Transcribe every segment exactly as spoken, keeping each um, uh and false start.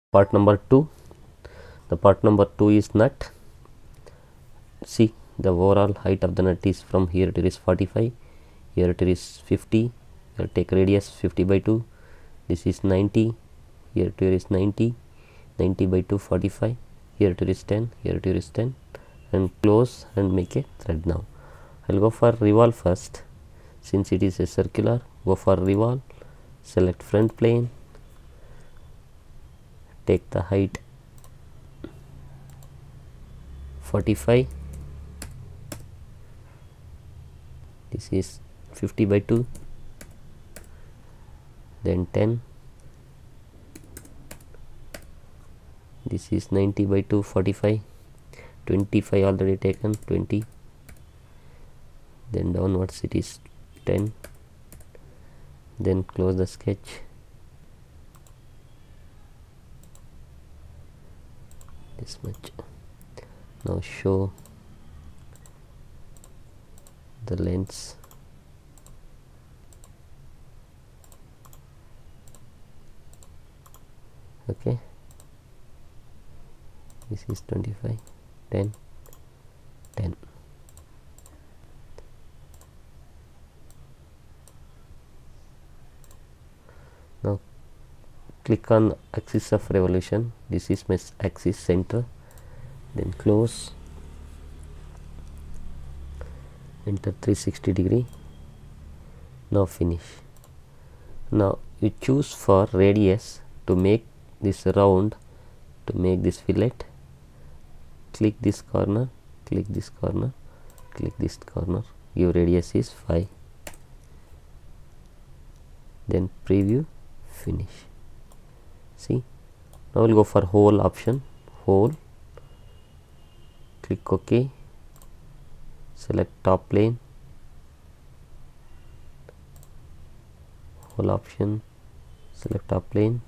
Part number two. The part number two is nut. See, the overall height of the nut is from here it is forty-five, here it is fifty. Here take radius fifty by two. This is ninety. Here it is ninety. ninety by two, forty-five. Here it is ten. Here it is ten. And close and make a thread. Now I'll go for revolve first. Since it is a circular, go for revolve. Select front plane. Take the height forty-five. This is fifty by two. Then ten. This is ninety by two, forty-five. twenty-five already taken, twenty. Then downwards it is ten. Then close the sketch. This much. Now show the lengths. Okay, this is twenty-five, ten, ten. Now click on axis of revolution. This is my axis center. Then close. Enter three hundred sixty degree. Now finish. Now you choose for radius to make this round, to make this fillet. Click this corner, click this corner, click this corner. Your radius is five. Then preview, finish. See, now we'll go for hole option. Hole, click OK. Select top plane, hole option, select top plane.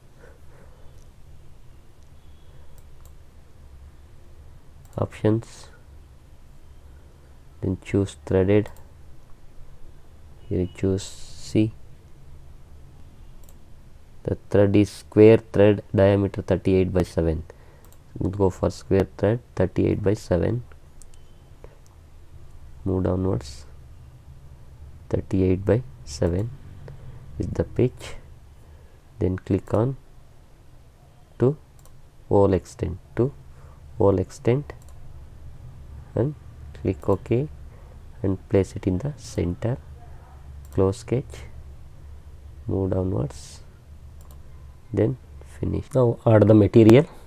Options, then choose threaded. Here you choose C. The thread is square thread, diameter thirty-eight by seven. Go for square thread, thirty-eight by seven. Move downwards. thirty-eight by seven is the pitch. Then click on to wall extent, to wall extent, and click OK and place it in the center. Close sketch, move downwards, then finish. Now add the material.